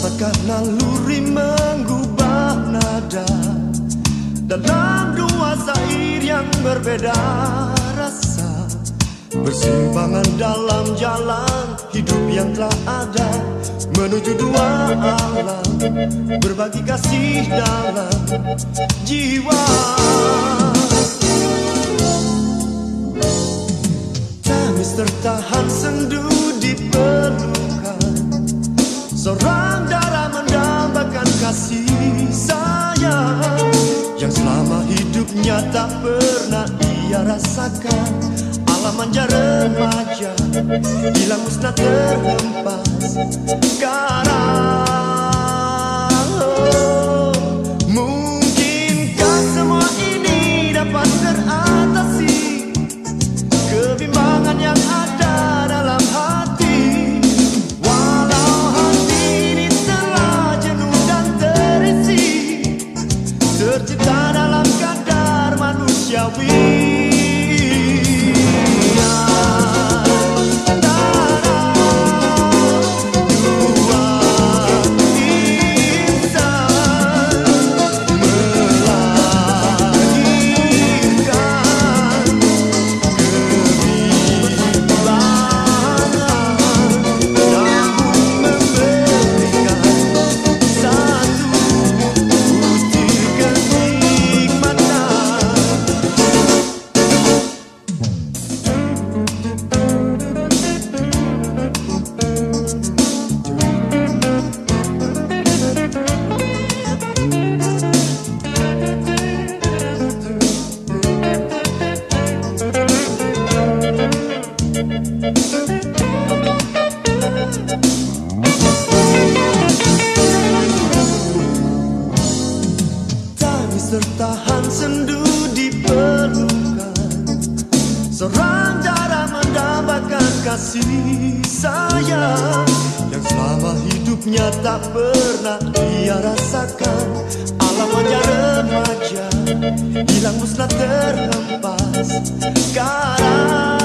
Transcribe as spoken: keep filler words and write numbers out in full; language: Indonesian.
Apakah naluri mengubah nada dalam dua syair yang berbeda rasa? Bersimpangan dalam jalan hidup yang telah ada, menuju dua alam, berbagi kasih dalam jiwa. Tangis tertahan sendu di pelukan, seorang darah mendambakan kasih sayang yang selama hidupnya tak pernah ia rasakan. Alam manja remaja hilang musnah terhempas sekarang. Oh, mungkinkah semua ini dapat teratasi, kebimbangan yang ada dalam hati? Walau hati ini telah jenuh dan terisi, tercipta dalam kadar manusiawi. Tertahan sendu di pelukan, seorang darah mendambakan kasih sayang yang selama hidupnya tak pernah ia rasakan. Alam manja remaja hilang musnah terhempas sekarang.